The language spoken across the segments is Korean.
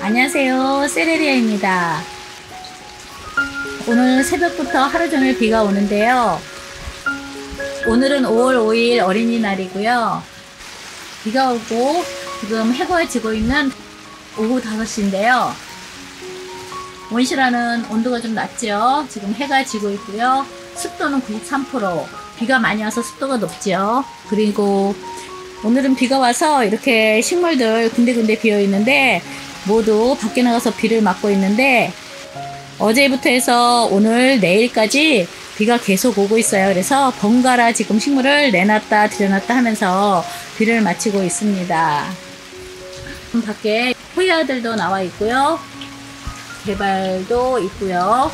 안녕하세요, 세레리아입니다. 오늘 새벽부터 하루 종일 비가 오는데요. 오늘은 5월 5일 어린이날이고요. 비가 오고 지금 해가 지고 있는 오후 5시인데요. 온실안은 온도가 좀 낮죠. 지금 해가 지고 있고요. 습도는 93%. 비가 많이 와서 습도가 높죠. 그리고 오늘은 비가 와서 이렇게 식물들 군데군데 비어 있는데 모두 밖에 나가서 비를 맞고 있는데 어제부터 해서 오늘 내일까지 비가 계속 오고 있어요. 그래서 번갈아 지금 식물을 내놨다 들여놨다 하면서 비를 맞히고 있습니다. 밖에 호야들도 나와 있고요. 개발도 있고요.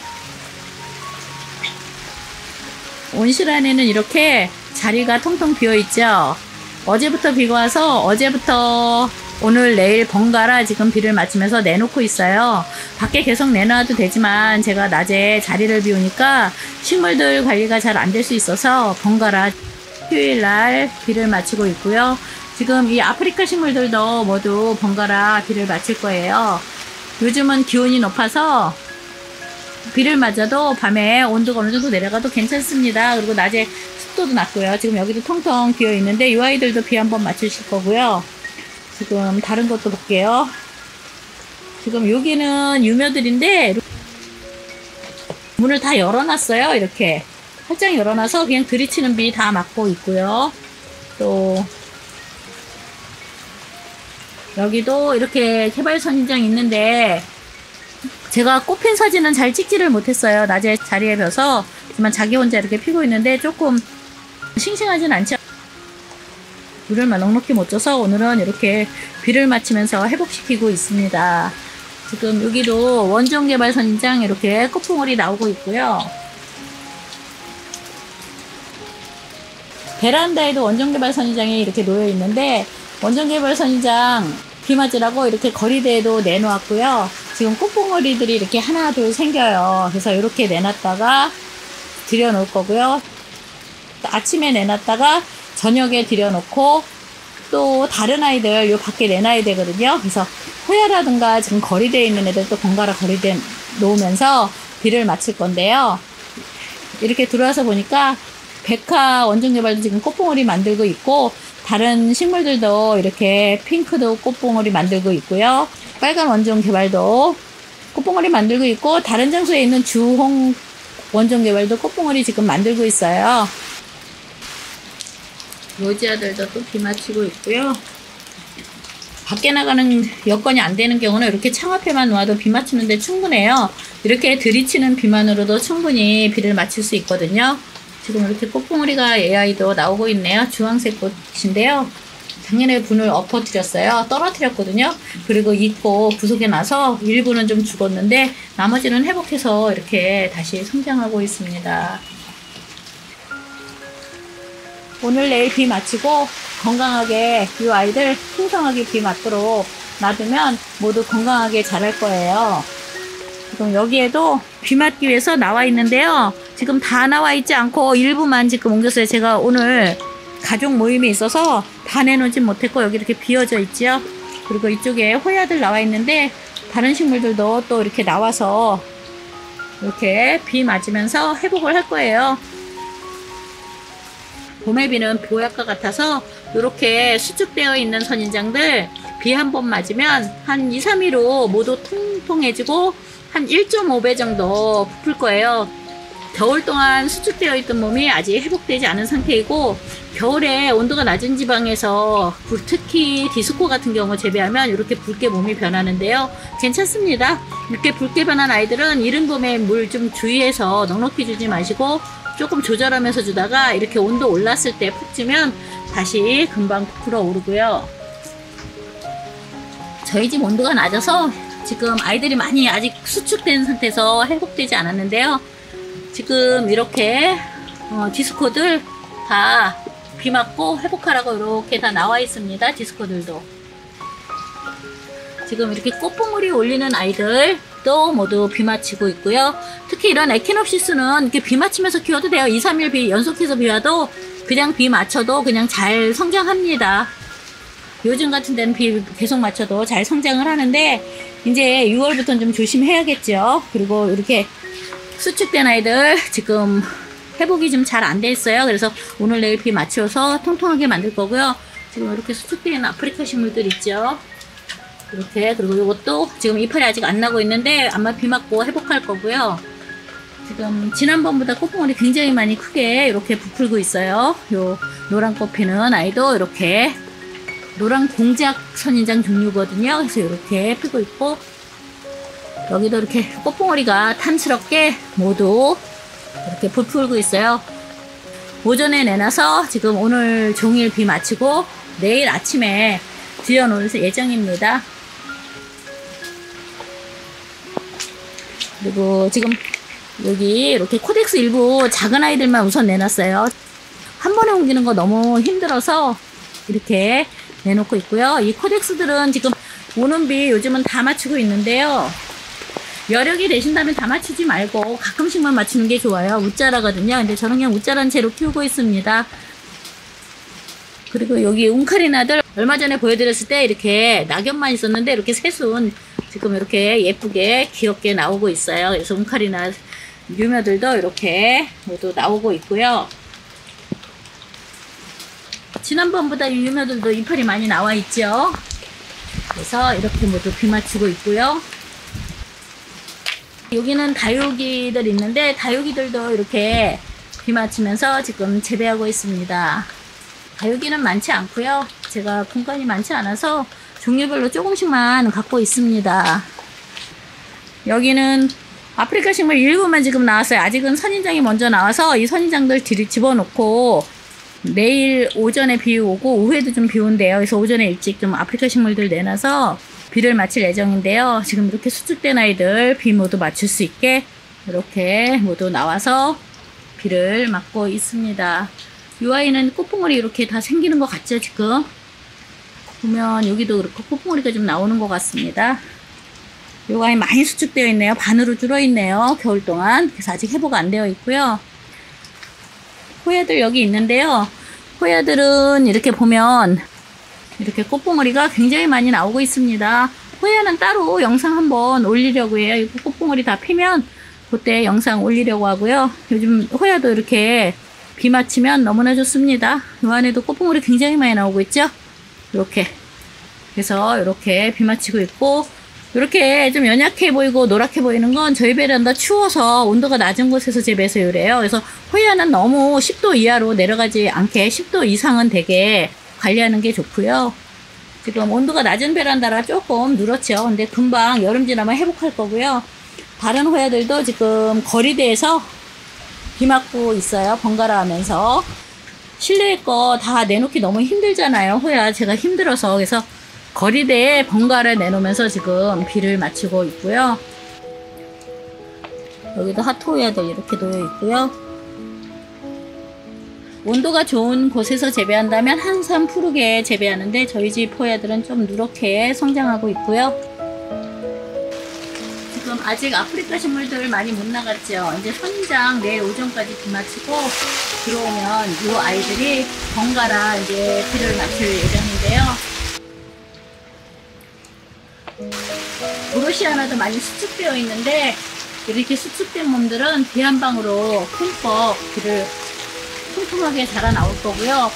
온실 안에는 이렇게 자리가 통통 비어 있죠. 어제부터 비가 와서 어제부터 오늘 내일 번갈아 지금 비를 맞추면서 내놓고 있어요. 밖에 계속 내놔도 되지만 제가 낮에 자리를 비우니까 식물들 관리가 잘 안 될 수 있어서 번갈아 휴일날 비를 맞추고 있고요. 지금 이 아프리카 식물들도 모두 번갈아 비를 맞힐 거예요. 요즘은 기온이 높아서 비를 맞아도 밤에 온도가 어느 정도 내려가도 괜찮습니다. 그리고 낮에 습도도 낮고요. 지금 여기도 통통 비어 있는데 이 아이들도 비 한번 맞추실 거고요. 지금 다른 것도 볼게요. 지금 여기는 유묘들인데 문을 다 열어놨어요. 이렇게 활짝 열어놔서 그냥 들이치는 비 다 맞고 있고요. 또 여기도 이렇게 개발선인장 있는데 제가 꽃핀 사진은 잘 찍지를 못했어요. 낮에 자리에 펴서. 하지만 자기 혼자 이렇게 피고 있는데 조금 싱싱하진 않죠. 물을 넉넉히 못 줘서 오늘은 이렇게 비를 맞추면서 회복시키고 있습니다. 지금 여기도 원종 개발 선인장 이렇게 꽃봉오리 나오고 있고요. 베란다에도 원종 개발 선인장이 이렇게 놓여 있는데 원종 개발 선인장 비 맞으라고 이렇게 거리대에도 내놓았고요. 지금 꽃봉오리들이 이렇게 하나 둘 생겨요. 그래서 이렇게 내놨다가 들여놓을 거고요. 아침에 내놨다가 저녁에 들여놓고 또 다른 아이들 요 밖에 내놔야 되거든요. 그래서 호야라든가 지금 거리대에 있는 애들 또 번갈아 거리대에 놓으면서 비를 맞출 건데요. 이렇게 들어와서 보니까 백화 원종개발도 지금 꽃봉오리 만들고 있고 다른 식물들도 이렇게 핑크도 꽃봉오리 만들고 있고요. 빨간 원종개발도 꽃봉오리 만들고 있고 다른 장소에 있는 주홍 원종개발도 꽃봉오리 지금 만들고 있어요. 로지아들도 또 비 맞추고 있고요. 밖에 나가는 여건이 안 되는 경우는 이렇게 창 앞에만 놓아도 비 맞추는데 충분해요. 이렇게 들이치는 비만으로도 충분히 비를 맞출 수 있거든요. 지금 이렇게 꽃봉오리가 AI도 나오고 있네요. 주황색 꽃인데요. 작년에 분을 엎어뜨렸어요. 떨어뜨렸거든요. 그리고 이 꽃 부속에 나서 일부는 좀 죽었는데 나머지는 회복해서 이렇게 다시 성장하고 있습니다. 오늘 내일 비 맞추고 건강하게 이 아이들 풍성하게 비 맞도록 놔두면 모두 건강하게 자랄 거예요. 지금 여기에도 비 맞기 위해서 나와 있는데요. 지금 다 나와 있지 않고 일부만 지금 옮겼어요. 제가 오늘 가족 모임이 있어서 다 내놓진 못했고 여기 이렇게 비어져 있죠. 그리고 이쪽에 호야들 나와 있는데 다른 식물들도 또 이렇게 나와서 이렇게 비 맞으면서 회복을 할 거예요. 봄의 비는 보약과 같아서 이렇게 수축되어 있는 선인장들 비 한 번 맞으면 한 2, 3일로 모두 통통해지고 한 1.5배 정도 부풀 거예요. 겨울 동안 수축되어 있던 몸이 아직 회복되지 않은 상태이고 겨울에 온도가 낮은 지방에서 특히 디스코 같은 경우 재배하면 이렇게 붉게 몸이 변하는데요. 괜찮습니다. 이렇게 붉게 변한 아이들은 이른 봄에 물 좀 주의해서 넉넉히 주지 마시고 조금 조절하면서 주다가 이렇게 온도 올랐을 때 푹 주면 다시 금방 부풀어 오르고요. 저희 집 온도가 낮아서 지금 아이들이 많이 아직 수축된 상태에서 회복되지 않았는데요. 지금 이렇게 디스코들 다 비 맞고 회복하라고 이렇게 다 나와 있습니다. 디스코들도 지금 이렇게 꽃봉오리 올리는 아이들도 모두 비 맞히고 있고요. 특히 이런 에키놉시스는 이렇게 비 맞히면서 키워도 돼요. 2, 3일 비 연속해서 비 와도 그냥 비 맞춰도 그냥 잘 성장합니다. 요즘 같은 데는 비 계속 맞춰도 잘 성장을 하는데 이제 6월부터는 좀 조심해야겠죠. 그리고 이렇게 수축된 아이들 지금 회복이 좀 잘 안 돼 있어요. 그래서 오늘 내일 비 맞춰서 통통하게 만들 거고요. 지금 이렇게 수축된 아프리카 식물들 있죠. 이렇게. 그리고 이것도 지금 이파리 아직 안 나고 있는데 아마 비 맞고 회복할 거고요. 지금 지난번보다 꽃봉오리 굉장히 많이 크게 이렇게 부풀고 있어요. 요 노란 꽃 피는 아이도 이렇게 노란 공작 선인장 종류거든요. 그래서 이렇게 피고 있고, 여기도 이렇게 꽃봉오리가 탐스럽게 모두 이렇게 부풀고 있어요. 오전에 내놔서 지금 오늘 종일 비 마치고 내일 아침에 들여놓을 예정입니다. 그리고 지금 여기 이렇게 코덱스 일부 작은 아이들만 우선 내놨어요. 한 번에 옮기는 거 너무 힘들어서 이렇게 내놓고 있고요. 이 코덱스들은 지금 오는 비 요즘은 다 맞추고 있는데요. 여력이 되신다면 다 맞추지 말고 가끔씩만 맞추는 게 좋아요. 웃자라거든요. 근데 저는 그냥 웃자란 채로 키우고 있습니다. 그리고 여기 웅카리나들 얼마 전에 보여드렸을 때 이렇게 낙엽만 있었는데 이렇게 새순 지금 이렇게 예쁘게 귀엽게 나오고 있어요. 그래서 웅카리나 유묘들도 이렇게 모두 나오고 있고요. 지난번보다 이 유묘들도 이파리 많이 나와 있죠. 그래서 이렇게 모두 비 맞추고 있고요. 여기는 다육이들 있는데 다육이들도 이렇게 비 맞추면서 지금 재배하고 있습니다. 다육이는 많지 않고요. 제가 공간이 많지 않아서 종류별로 조금씩만 갖고 있습니다. 여기는 아프리카 식물 일부만 지금 나왔어요. 아직은 선인장이 먼저 나와서 이 선인장들 집어넣고 내일 오전에 비 오고 오후에도 좀 비 온대요. 그래서 오전에 일찍 좀 아프리카 식물들 내놔서 비를 맞출 예정인데요. 지금 이렇게 수축된 아이들 비 모두 맞출 수 있게 이렇게 모두 나와서 비를 맞고 있습니다. 이 아이는 꽃봉오리 이렇게 다 생기는 것 같죠. 지금 보면 여기도 그렇고 꽃봉오리가 좀 나오는 것 같습니다. 이 아이 많이 수축되어 있네요. 반으로 줄어 있네요. 겨울 동안. 그래서 아직 회복 안 되어 있고요. 호야들 여기 있는데요. 호야들은 이렇게 보면 이렇게 꽃봉오리가 굉장히 많이 나오고 있습니다. 호야는 따로 영상 한번 올리려고 해요. 이 꽃봉오리 다 피면 그때 영상 올리려고 하고요. 요즘 호야도 이렇게 비 맞추면 너무나 좋습니다. 이 안에도 꽃봉오리 굉장히 많이 나오고 있죠. 이렇게. 그래서 이렇게 비 맞추고 있고, 이렇게 좀 연약해 보이고 노랗게 보이는 건 저희 베란다 추워서 온도가 낮은 곳에서 재배해서 이래요. 그래서 호야는 너무 10도 이하로 내려가지 않게 10도 이상은 되게 관리하는 게 좋고요. 지금 온도가 낮은 베란다라 조금 누렇죠. 근데 금방 여름 지나면 회복할 거고요. 다른 호야들도 지금 거리대에서 비 맞고 있어요. 번갈아 하면서. 실내에 거 다 내놓기 너무 힘들잖아요. 호야 제가 힘들어서. 그래서 거리대에 번갈아 내놓으면서 지금 비를 맞추고 있고요. 여기도 핫호야들 이렇게 놓여 있고요. 온도가 좋은 곳에서 재배한다면 항상 푸르게 재배하는데 저희 집 호야들은 좀 누렇게 성장하고 있고요. 지금 아직 아프리카 식물들 많이 못 나갔죠. 이제 선인장 내일 오전까지 비 마치고 들어오면 이 아이들이 번갈아 이제 비를 맞출 예정인데요. 보로시아나도 많이 수축되어 있는데 이렇게 수축된 몸들은 비 한 방으로 흠뻑 비를 통통하게 자라 나올 거고요.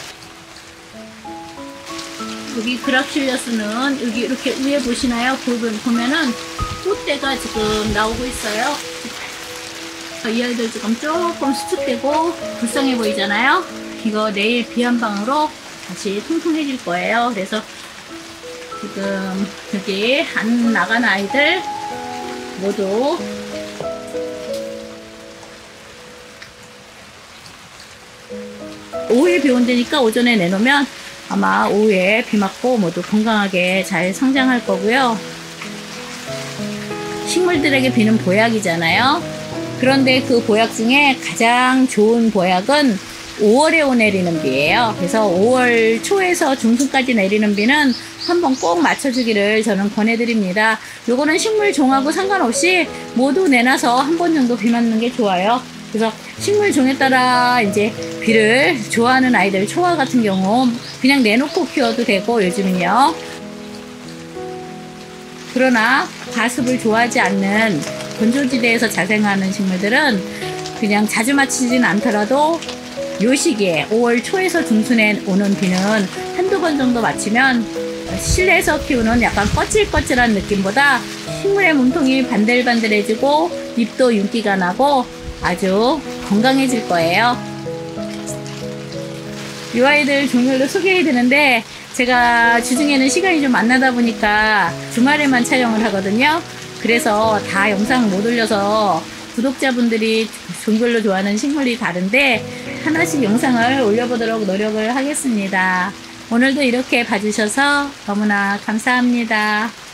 여기 그락실리어스는 여기 이렇게 위에 보시나요? 보면은 꽃대가 지금 나오고 있어요. 이 아이들 지금 조금 수축되고 불쌍해 보이잖아요. 이거 내일 비 한 방으로 다시 통통해질 거예요. 그래서 지금 여기 안 나간 아이들 모두 오후에 비 온다니까 오전에 내놓으면 아마 오후에 비 맞고 모두 건강하게 잘 성장할 거고요. 식물들에게 비는 보약이잖아요. 그런데 그 보약 중에 가장 좋은 보약은 5월에 내리는 비예요. 그래서 5월 초에서 중순까지 내리는 비는 한번 꼭 맞춰주기를 저는 권해드립니다. 요거는 식물 종하고 상관없이 모두 내놔서 한 번 정도 비 맞는 게 좋아요. 그래서 식물 종에 따라 이제 비를 좋아하는 아이들, 초아 같은 경우 그냥 내놓고 키워도 되고 요즘은요. 그러나 가습을 좋아하지 않는 건조지대에서 자생하는 식물들은 그냥 자주 맞히진 않더라도 요 시기에 5월 초에서 중순에 오는 비는 한두 번 정도 맞히면 실내에서 키우는 약간 거칠거칠한 느낌보다 식물의 몸통이 반들반들해지고 잎도 윤기가 나고 아주 건강해질 거예요. 이 아이들 종류를 소개해 드리는데 제가 주중에는 시간이 좀 안 나다 보니까 주말에만 촬영을 하거든요. 그래서 다 영상 못 올려서 구독자분들이 종별로 좋아하는 식물이 다른데 하나씩 영상을 올려보도록 노력을 하겠습니다. 오늘도 이렇게 봐주셔서 너무나 감사합니다.